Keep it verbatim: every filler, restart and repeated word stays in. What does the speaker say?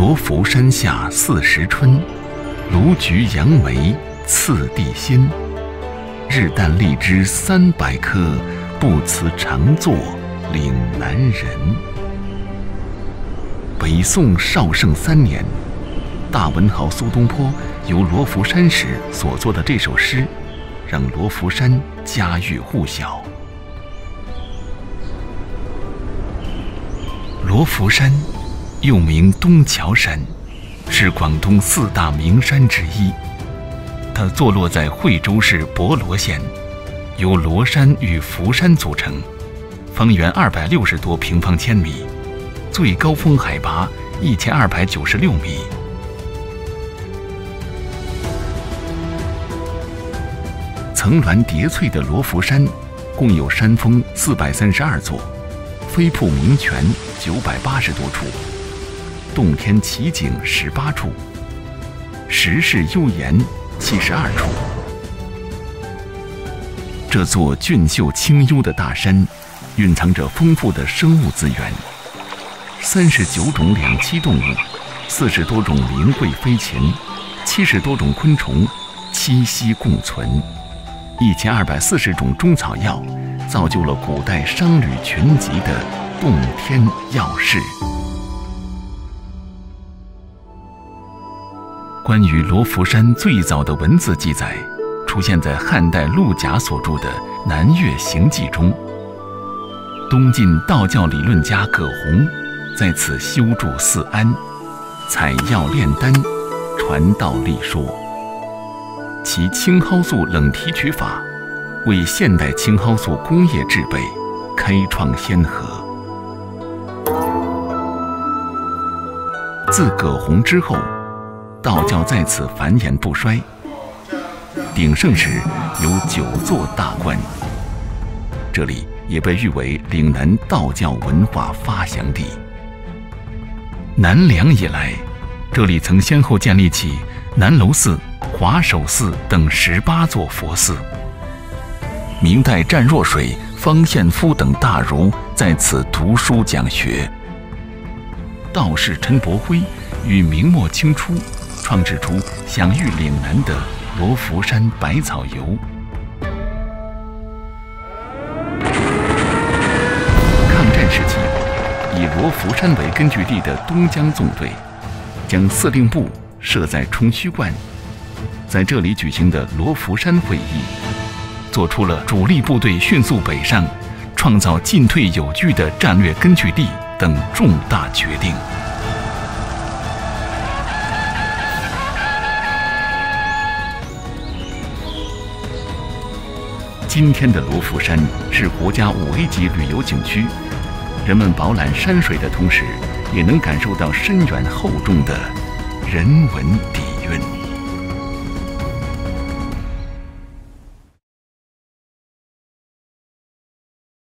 罗浮山下四时春，卢橘杨梅次第新。日啖荔枝三百颗，不辞长作岭南人。北宋绍圣三年，大文豪苏东坡游罗浮山时所作的这首诗，让罗浮山家喻户晓。罗浮山又名东樵山，是广东四大名山之一。它坐落在惠州市博罗县，由罗山与浮山组成，方圆二百六十多平方千米，最高峰海拔一千二百九十六米。层峦叠翠的罗浮山，共有山峰四百三十二座，飞瀑名泉九百八十多处，洞天奇景十八处，石室幽岩七十二处。这座俊秀清幽的大山，蕴藏着丰富的生物资源，三十九种两栖动物，四十多种灵贵飞禽，七十多种昆虫栖息共存，一千二百四十种中草药，造就了古代商旅群集的洞天药室。关于罗浮山最早的文字记载，出现在汉代陆贾所著的《南岳行记》中。东晋道教理论家葛洪在此修筑四庵，采药炼丹，传道立说。其青蒿素冷提取法，为现代青蒿素工业制备开创先河。自葛洪之后，道教在此繁衍不衰，鼎盛时有九座大观，这里也被誉为岭南道教文化发祥地。南梁以来，这里曾先后建立起南楼寺、华首寺等十八座佛寺。明代湛若水、方献夫等大儒在此读书讲学。道士陈伯辉于明末清初创制出享誉岭南的罗浮山百草油。抗战时期，以罗浮山为根据地的东江纵队，将司令部设在冲虚观，在这里举行的罗浮山会议，做出了主力部队迅速北上、创造进退有据的战略根据地等重大决定。今天的罗浮山是国家五 A 级旅游景区，人们饱览山水的同时，也能感受到深远厚重的人文底蕴。